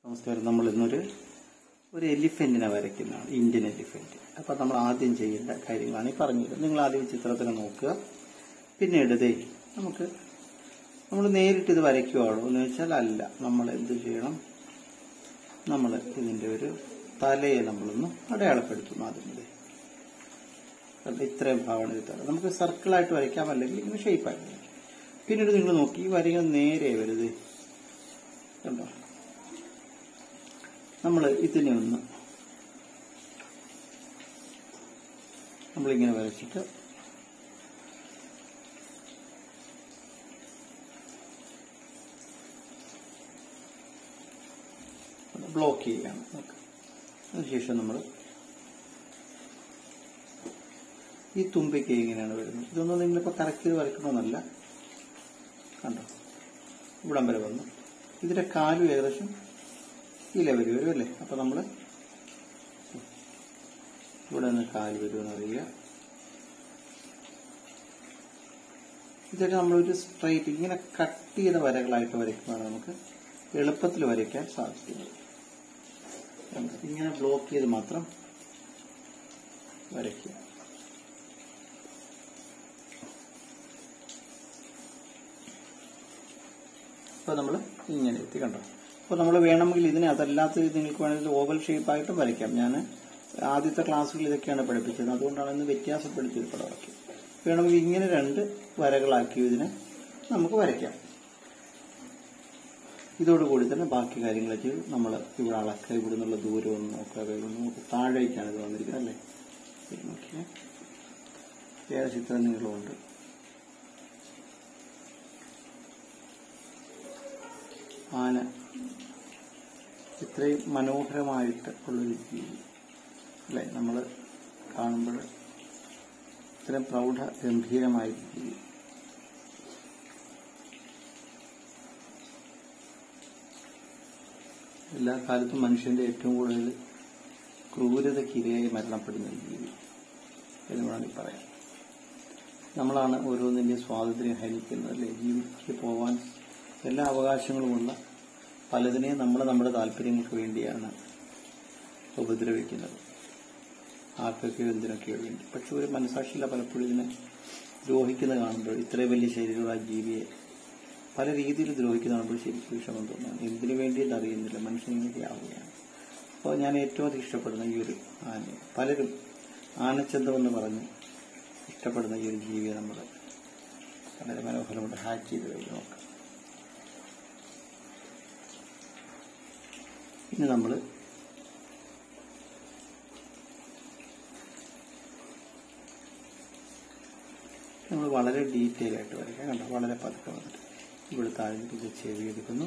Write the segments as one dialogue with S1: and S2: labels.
S1: നമസ്കാരം. നമ്മൾ ഒരു എലിഫന്റിനെ വരയ്ക്കുന്നതാണ്, ഇന്ത്യൻ എലിഫന്റ്. അപ്പം നമ്മൾ ആദ്യം ചെയ്യേണ്ട കാര്യങ്ങളാണ് ഈ പറഞ്ഞത്. നിങ്ങൾ ആദ്യം ചിത്രത്തിനെ നോക്കുക. പിന്നീട് നമ്മൾ നേരിട്ട് ഇത് വരയ്ക്കുവാണോ എന്ന് വെച്ചാൽ അല്ല. നമ്മൾ എന്ത് ചെയ്യണം? നമ്മൾ ഇതിന്റെ ഒരു തലയെ നമ്മളൊന്ന് അടയാളപ്പെടുത്തുന്നു. ആദ്യം ഇത്രയും ഭാഗമാണ് ഇത് തല. നമുക്ക് സർക്കിളായിട്ട് വരയ്ക്കാം, അല്ലെങ്കിൽ ഇങ്ങനെ ഷേപ്പായിട്ട് വരയ്ക്കാം. പിന്നീട് നിങ്ങൾ നോക്കി, ഈ വരകൾ നേരെ വരുത് കണ്ടോ. നമ്മൾ ഇതിനെ നമ്മളിങ്ങനെ വരച്ചിട്ട് ബ്ലോക്ക് ചെയ്യാണ്. അതിനുശേഷം നമ്മൾ ഈ തുമ്പിക്ക് ഇങ്ങനെയാണ് വരുന്നത്. ഇതൊന്നും നിങ്ങളിപ്പോൾ കറക്റ്റ് ചെയ്ത് വരയ്ക്കണമെന്നല്ല. കണ്ടോ, ഇവിടം വരെ വന്നു. ഇതിന്റെ കാലും ഏകദേശം ഈ ലെവൽ വരും അല്ലേ. അപ്പൊ നമ്മൾ ഇവിടെ നിന്ന് കാല് വരുമെന്ന് അറിയുക. ഇതൊക്കെ നമ്മളൊരു സ്ട്രൈറ്റ് ഇങ്ങനെ കട്ട് ചെയ്ത വരകളായിട്ട് വരയ്ക്കുമ്പോഴാണ് നമുക്ക് എളുപ്പത്തിൽ വരയ്ക്കാൻ സാധിക്കുന്നത്. ഇങ്ങനെ ബ്ലോക്ക് ചെയ്ത് മാത്രം വരയ്ക്കുക. അപ്പൊ നമ്മൾ ഇങ്ങനെ എത്തി കണ്ടോ. അപ്പോൾ നമ്മൾ വേണമെങ്കിൽ ഇതിനെ അതല്ലാത്ത നിങ്ങൾക്ക് വേണമെങ്കിൽ ഓവൽ ഷേപ്പായിട്ടും വരയ്ക്കാം. ഞാൻ ആദ്യത്തെ ക്ലാസ്സുകളിൽ ഇതൊക്കെയാണ് പഠിപ്പിച്ചത്, അതുകൊണ്ടാണ് ഇന്ന് വ്യത്യാസപ്പെടുത്തിയത് പടമാക്കി. വേണമെങ്കിൽ ഇങ്ങനെ രണ്ട് വരകളാക്കി ഇതിനെ നമുക്ക് വരയ്ക്കാം. ഇതോടുകൂടി തന്നെ ബാക്കി കാര്യങ്ങൾ ചെയ്ത് നമ്മൾ ഇവിടെ അളക്കുക. ഇവിടെ നിന്നുള്ള ദൂരം ഒന്ന് നോക്കുക. നമുക്ക് താഴേക്കാണ് ഇത് വന്നിരിക്കുന്നത് അല്ലേ. നോക്കിയാൽ ഏകദേശം ഇത്ര നീളമുണ്ട്. ആന ഇത്രയും മനോഹരമായിട്ട് ഉള്ളൊരു ജീവി അല്ലെ. നമ്മൾ കാണുമ്പോൾ ഇത്രയും പ്രൗഢ ഗംഭീരമായ ജീവി. എല്ലാ കാലത്തും മനുഷ്യന്റെ ഏറ്റവും കൂടുതൽ ക്രൂരതയ്ക്കിരയായി മരണപ്പെടുന്ന ജീവി എന്ന് വേണമെങ്കിൽ പറയാം. നമ്മളാണ് ഓരോന്നിന്റെ സ്വാതന്ത്ര്യം ഹനിക്കുന്നത് അല്ലെ. ജീവിക്ക് പോവാൻ എല്ലാ അവകാശങ്ങളുമുള്ള പലതിനെയും നമ്മൾ നമ്മുടെ താല്പര്യങ്ങൾക്ക് വേണ്ടിയാണ് ഉപദ്രവിക്കുന്നത്, ആർക്കൊക്കെയോ എന്തിനൊക്കെയോ വേണ്ടി. പക്ഷെ ഒരു മനസാക്ഷിയില്ല പലപ്പോഴും ഇതിനെ ദ്രോഹിക്കുന്നത് കാണുമ്പോൾ, ഇത്രയും വലിയ ശരീരമുള്ള ജീവിയെ പല രീതിയിൽ ദ്രോഹിക്കുന്ന കാണുമ്പോൾ ശരിക്കും വിഷമം തോന്നുന്നു. എന്തിനു വേണ്ടിയിട്ട് അറിയുന്നില്ല, മനുഷ്യൻ ഇങ്ങനെ ആവുകയാണ്. അപ്പോൾ ഞാൻ ഏറ്റവും അധികം ഇഷ്ടപ്പെടുന്ന ഈ ഒരു ആനയെ, പലരും ആനച്ചന്തം എന്ന് പറഞ്ഞ് ഇഷ്ടപ്പെടുന്ന ഈ ഒരു ജീവിയെ നമ്മൾ വളരെ മനോഹരമായിട്ട് ഹാക്ക് ചെയ്ത് കഴിഞ്ഞ് നോക്കാം. ഇനി നമ്മൾ വളരെ ഡീറ്റെയിൽ ആയിട്ട് വരയ്ക്കാം. കണ്ടോ, വളരെ പതുക്കെ വന്നിട്ട് ഇവിടെ താഴ്ന്നിട്ട് ഇത് ചെവിയെടുക്കുന്നു.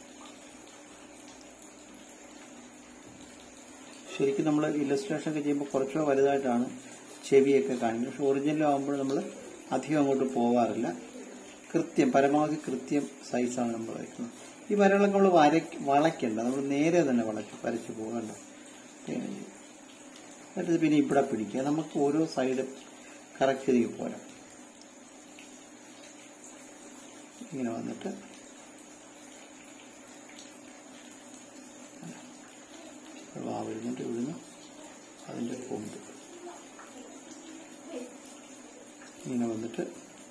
S1: ശരിക്കും നമ്മൾ ഇല്ലസ്ട്രേഷൻ ഒക്കെ ചെയ്യുമ്പോൾ കുറച്ചോ വലുതായിട്ടാണ് ചെവിയൊക്കെ കാണിക്കുന്നത്. പക്ഷെ ഒറിജിനലാകുമ്പോൾ നമ്മൾ അധികം അങ്ങോട്ട് പോകാറില്ല. പരമാവധി കൃത്യം സൈസാണ് നമ്മൾ വരയ്ക്കുന്നത്. ഈ വരകളൊക്കെ നമ്മൾ വളയ്ക്കണ്ട, നമ്മൾ നേരെ തന്നെ വരച്ചു പോകണ്ട. എന്നിട്ട് പിന്നെ ഇവിടെ പിടിക്കുക. നമുക്ക് ഓരോ സൈഡ് കറക്റ്റ് ചെയ്ത് പോരാ. ഇങ്ങനെ വന്നിട്ട് വരുന്നുണ്ട്. ഇവിടുന്ന് അതിന്റെ കൊമ്പ് ഇങ്ങനെ വന്നിട്ട്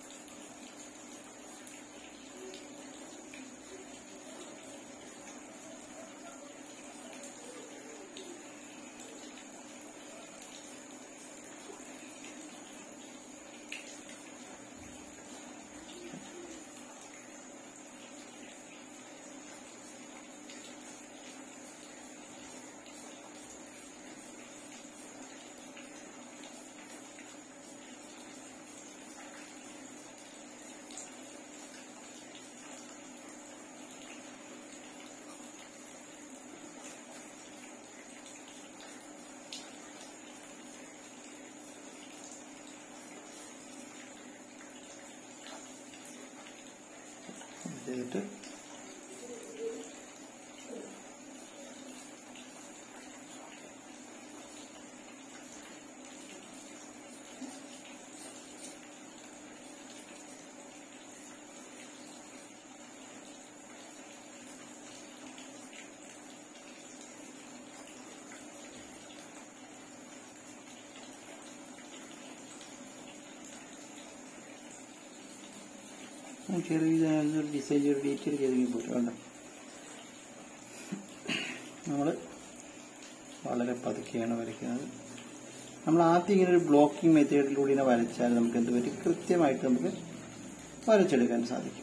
S1: ചെയ്തിട്ട് ചെറിയ ഡിസൈൻ ചെയ്ത് ഡീറ്റെയിൽ ചെയ്തെങ്കിൽ പോലും വേണ്ട. നമ്മൾ വളരെ പതുക്കെയാണ് വരയ്ക്കുന്നത്. നമ്മൾ ആദ്യം ഇങ്ങനെ ഒരു ബ്ലോക്കിംഗ് മെത്തേഡിലൂടെ ഇങ്ങനെ വരച്ചാൽ നമുക്ക് എന്ത് പറ്റും, കൃത്യമായിട്ട് നമുക്ക് വരച്ചെടുക്കാൻ സാധിക്കും.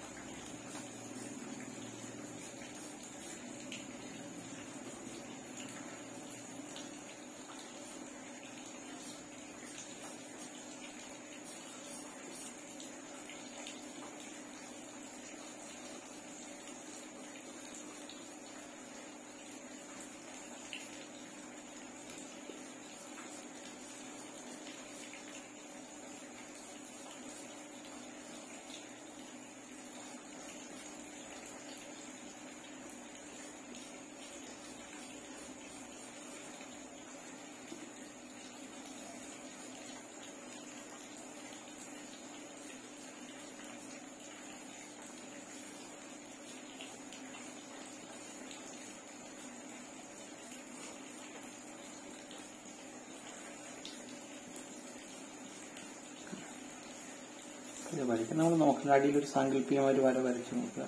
S1: ഇത് വരയ്ക്കാൻ നമ്മൾ നോക്കുന്ന അടിയിൽ ഒരു സാങ്കല്പികമായ ഒരു വര വരച്ച് നോക്കുക.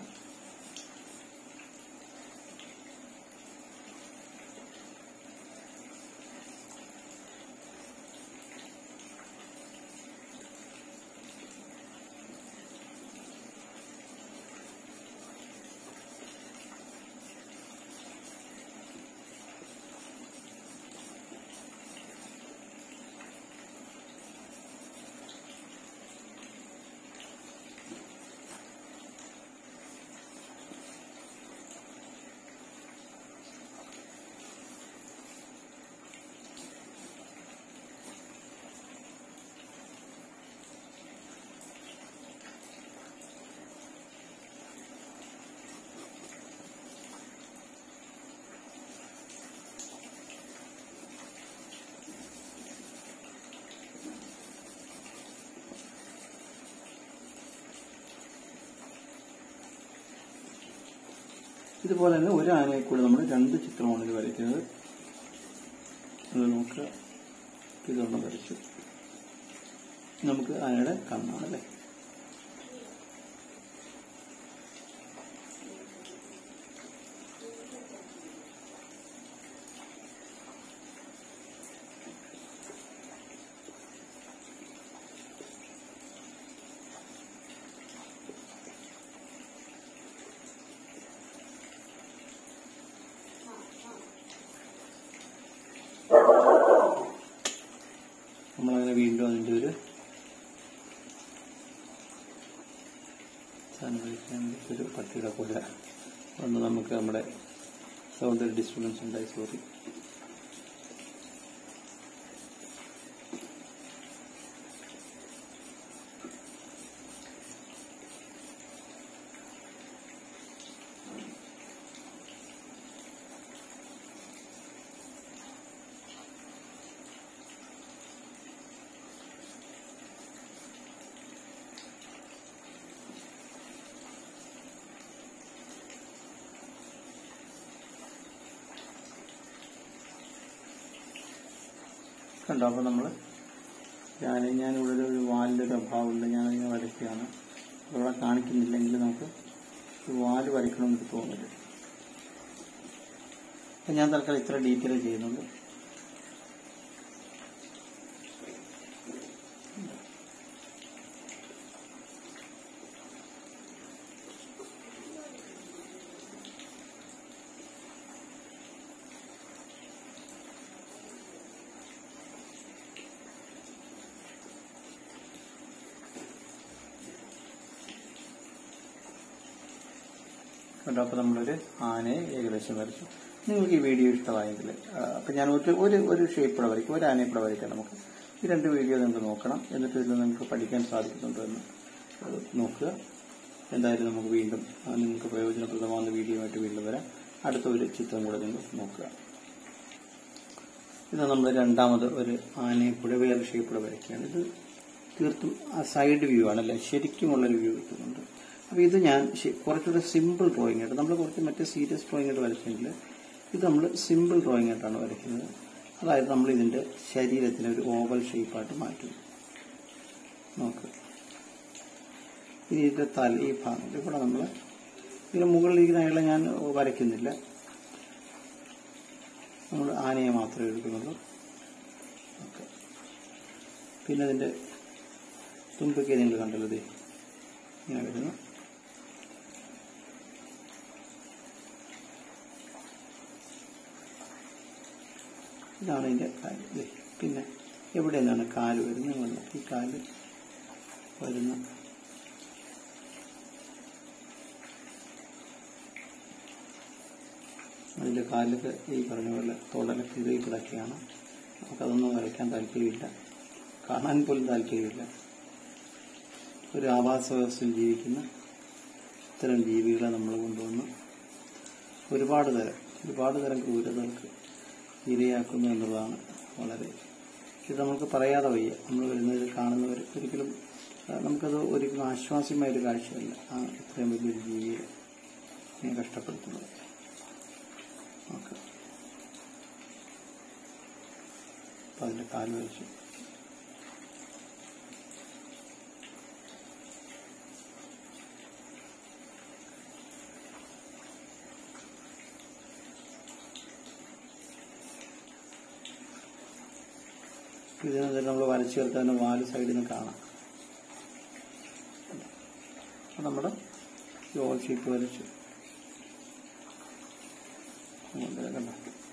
S1: ഇതുപോലെ തന്നെ ഒരു ആനയെ കൂടെ നമ്മൾ 2 ചിത്രമാണ് ഇത് വരയ്ക്കുന്നത്. അത് നോക്കുക, ഇതൊന്ന് വരച്ചു. നമുക്ക് ആനയുടെ കണ്ണാണല്ലേ. നമ്മളങ്ങനെ വീണ്ടും അതിൻ്റെ ഒരു പട്ടിയുടെ പോലെ ഒന്ന് നമുക്ക് നമ്മുടെ സൗണ്ട് ഡിസ്റ്റർബൻസ് ഉണ്ടായി, സോറി. കണ്ടോ? അപ്പോൾ നമ്മൾ ഞാനിവിടെ ഒരു വാലിൻ്റെ ഒരു അഭാവമുണ്ട്, ഞാനിങ്ങനെ വരയ്ക്കുകയാണ്. ഇവിടെ കാണിക്കുന്നില്ലെങ്കിൽ നമുക്ക് ഒരു വാല് വരയ്ക്കണമെന്ന് തോന്നില്ല. അപ്പം ഞാൻ തൽക്കാലം ഇത്ര ഡീറ്റെയിൽ ചെയ്യുന്നുണ്ട്. കണ്ടോ? അപ്പോൾ നമ്മളൊരു ആനയെ ഏകദേശം വരച്ചു. നിങ്ങൾക്ക് ഈ വീഡിയോ ഇഷ്ടമായെങ്കിൽ അപ്പം ഞാൻ ഒരു ഷേപ്പ് കൂടെ വരയ്ക്കും, ഒരു ആനയെ കൂടെ വരയ്ക്കാം. നമുക്ക് ഈ 2 വീഡിയോ നിങ്ങൾക്ക് നോക്കണം, എന്നിട്ട് ഇതിൽ നിങ്ങൾക്ക് പഠിക്കാൻ സാധിക്കുന്നുണ്ടോ എന്ന് നോക്കുക. എന്തായാലും നമുക്ക് വീണ്ടും നിങ്ങൾക്ക് പ്രയോജനപ്രദമാകുന്ന വീഡിയോ ആയിട്ട് വീണ്ടും വരാം. അടുത്ത ഒരു ചിത്രം കൂടെ നിങ്ങൾ നോക്കുക. ഇത് നമ്മൾ രണ്ടാമത് ഒരു ആനയെ കൂടെ വേറെ ഷേപ്പ് കൂടെ വരയ്ക്കുകയാണ്. ഇത് തീർത്തും സൈഡ് വ്യൂ ആണല്ലേ, ശരിക്കുമുള്ളൊരു വ്യൂ കിട്ടുന്നുണ്ട്. അപ്പോൾ ഇത് ഞാൻ കുറച്ചുകൂടെ സിമ്പിൾ ഡ്രോയിങ് ആയിട്ട്, നമ്മൾ കുറച്ച് മറ്റേ സീരിയസ് ഡ്രോയിങ് ആയിട്ട് വരച്ചെങ്കിൽ ഇത് നമ്മൾ സിമ്പിൾ ഡ്രോയിങ് ആയിട്ടാണ് വരയ്ക്കുന്നത്. അതായത് നമ്മൾ ഇതിൻ്റെ ശരീരത്തിന് ഒരു ഓവൽ ഷേപ്പായിട്ട് മാറ്റുന്നു. നോക്ക്, ഇനി ഇതിൻ്റെ തല ഈ ഭാഗം ഇവിടെ നമ്മൾ ഇതിന് മുകളിലിരിക്കുന്ന അയാളെ ഞാൻ വരയ്ക്കുന്നില്ല. നമ്മൾ ആനയെ മാത്രമേ എടുക്കുന്നുള്ളൂ. ഓക്കെ. പിന്നെ അതിൻ്റെ തുമ്പൊക്കെ നിങ്ങൾ കണ്ടല്ലോ, ദേ ഇങ്ങനെ വരുന്നു. ഇതാണ് ഇതിൻ്റെ കാല്. പിന്നെ എവിടെ നിന്നാണ് കാല് വരുന്നത്? ഈ കാല് വരുന്ന അതിൻ്റെ കാലൊക്കെ ഈ പറഞ്ഞ പോലെ തോടലൊക്കെ ഇതേ കിടക്കുകയാണ്. നമുക്കതൊന്നും വരയ്ക്കാൻ താല്പര്യമില്ല, കാണാൻ പോലും താല്പര്യമില്ല. ഒരു ആവാസ വ്യവസ്ഥയിൽ ജീവിക്കുന്ന ഇത്തരം ജീവികളെ നമ്മൾ കൊണ്ടുവന്ന് ഒരുപാട് തരം ക്രൂരതകൾക്ക് ഇരയാക്കുന്നു എന്നുള്ളതാണ് വളരെ. ഇത് നമുക്ക് പറയാതെ വയ്യ. നമ്മൾ വരുന്നത് കാണുന്നവർ ഒരിക്കലും നമുക്കത് ഒരിക്കലും ആശ്വാസ്യമായൊരു കാഴ്ചയല്ല. ഇത്രയും വലിയൊരു ജീവിയെ ഇങ്ങനെ കഷ്ടപ്പെടുത്തുന്നത്. ഓക്കെ. അപ്പം അതിൻ്റെ കാല് വെച്ചു. ഇതിനകത്ത് നമ്മൾ വരച്ചു ചേർത്ത് തന്നെ വാല് സൈഡിൽ നിന്ന് കാണാം. നമ്മുടെ ഓൾ ഷീറ്റ് വരച്ചു കണ്ട.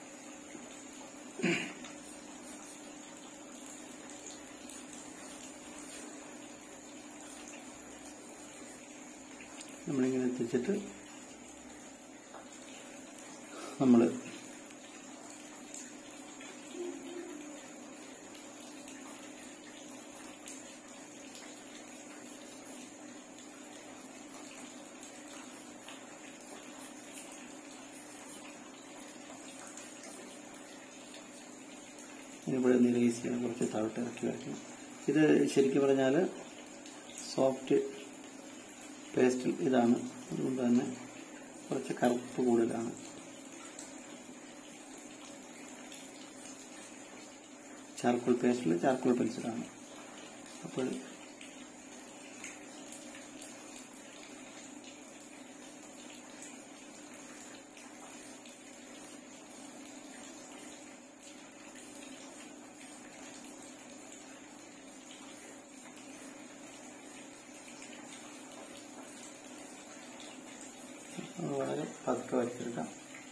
S1: നമ്മളിങ്ങനെ എത്തിച്ചിട്ട് നമ്മൾ ഇവിടെ നിരേസ് ചെയ്യണം, കുറച്ച് താഴോട്ട് ഇറക്കി വയ്ക്കണം. ഇത് ശരിക്കും പറഞ്ഞാൽ സോഫ്റ്റ് പേസ്റ്റിൽ ഇതാണ്, അതുകൊണ്ട് തന്നെ കുറച്ച് കറുപ്പ് കൂടുതലാണ്. ചാർക്കോൾ പേസ്റ്റിൽ ചാർക്കോൾ പെൻസിലാണ്. അപ്പോൾ വളരെ പതുക്കെ വരച്ചെടുക്കാം.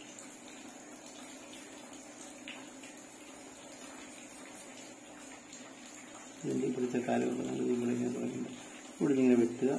S1: ഇതിൻ്റെ ഇപ്പോഴത്തെ കാലഘട്ടം നമ്മൾ ഇവിടെ ഇങ്ങനെ തുടങ്ങുമ്പോൾ ഇവിടെ ഇങ്ങനെ വെട്ടുക.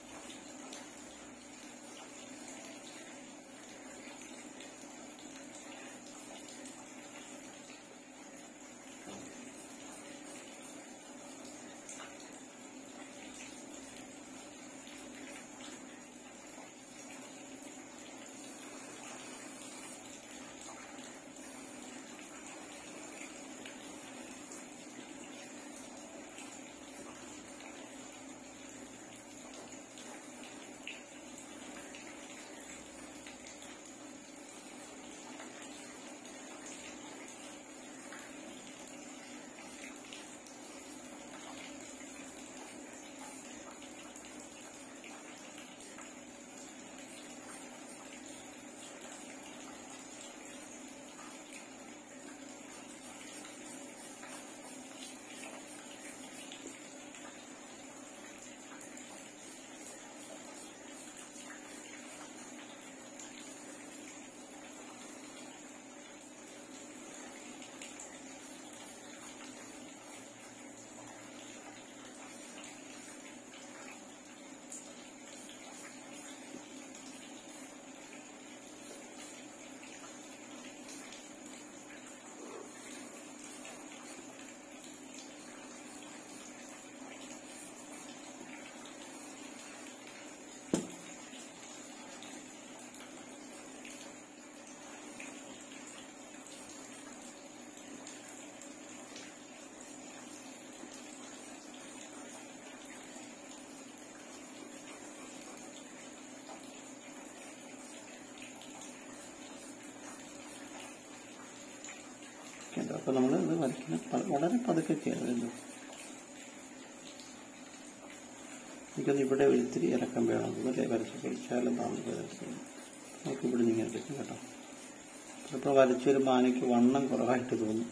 S1: അപ്പോൾ നമ്മൾ ഇത് വരയ്ക്കുന്ന വളരെ പതുക്കെ ചെയ്യരുത്. എനിക്കൊന്ന് ഇവിടെ ഒരിത്തിരി ഇറക്കം വേണം അല്ലേ, വരച്ചപ്പോൾ ശകലം നമുക്ക് ഇവിടെ നിന്ന് ഇങ്ങനെ കിട്ടും കേട്ടോ. ചിലപ്പോൾ വരച്ചൊരു ആനയ്ക്ക് വണ്ണം കുറവായിട്ട് തോന്നും.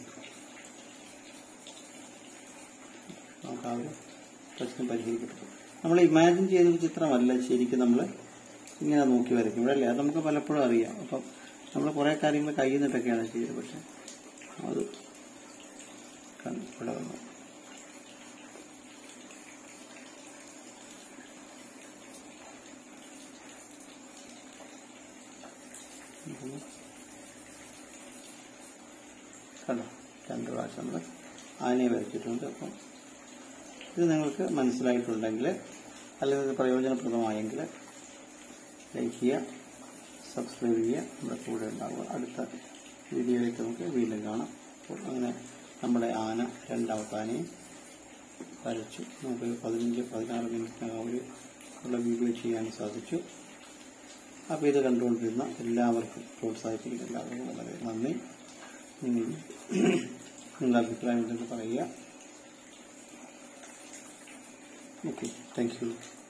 S1: നമുക്ക് ആ ഒരു പ്രശ്നം പരിഹരിക്കപ്പെട്ടു. നമ്മൾ ഇമാജിൻ ചെയ്തൊരു ചിത്രമല്ല ശരിക്കും നമ്മൾ ഇങ്ങനെ നോക്കി വരയ്ക്കും ഇവിടെ അല്ലേ, അത് നമുക്ക് പലപ്പോഴും അറിയാം. അപ്പം നമ്മൾ കുറേ കാര്യങ്ങൾ കയ്യിൽ നിന്നിട്ടൊക്കെയാണ് ചെയ്തത്, പക്ഷെ അത് ഇവിടെ വന്നു. കണ്ടോ, 2 പ്രാവശ്യം നമ്മൾ ആനയെ വരച്ചിട്ടുണ്ട്. അപ്പം ഇത് നിങ്ങൾക്ക് മനസ്സിലായിട്ടുണ്ടെങ്കിൽ അല്ലെങ്കിൽ ഇത് പ്രയോജനപ്രദമായെങ്കിൽ ലൈക്ക് ചെയ്യുക, സബ്സ്ക്രൈബ് ചെയ്യുക, നമ്മുടെ കൂടെ ഉണ്ടാവുക. അടുത്ത വീഡിയോയിലേക്ക് നമുക്ക് വീണ്ടും കാണാം. അപ്പോൾ അങ്ങനെ നമ്മുടെ ആന, രണ്ടാമത്തെ ആനയും വരച്ചു. നമുക്ക് 15-16 മിനിറ്റിനകം ഉള്ള വീഡിയോ ചെയ്യാൻ സാധിച്ചു. അപ്പോൾ ഇത് കണ്ടുകൊണ്ടിരുന്ന എല്ലാവർക്കും പ്രോത്സാഹിപ്പിക്കുന്ന എല്ലാവർക്കും വളരെ നന്ദി. നിങ്ങളുടെ അഭിപ്രായം ഉണ്ടെന്ന് പറയുക. Okay, thank U.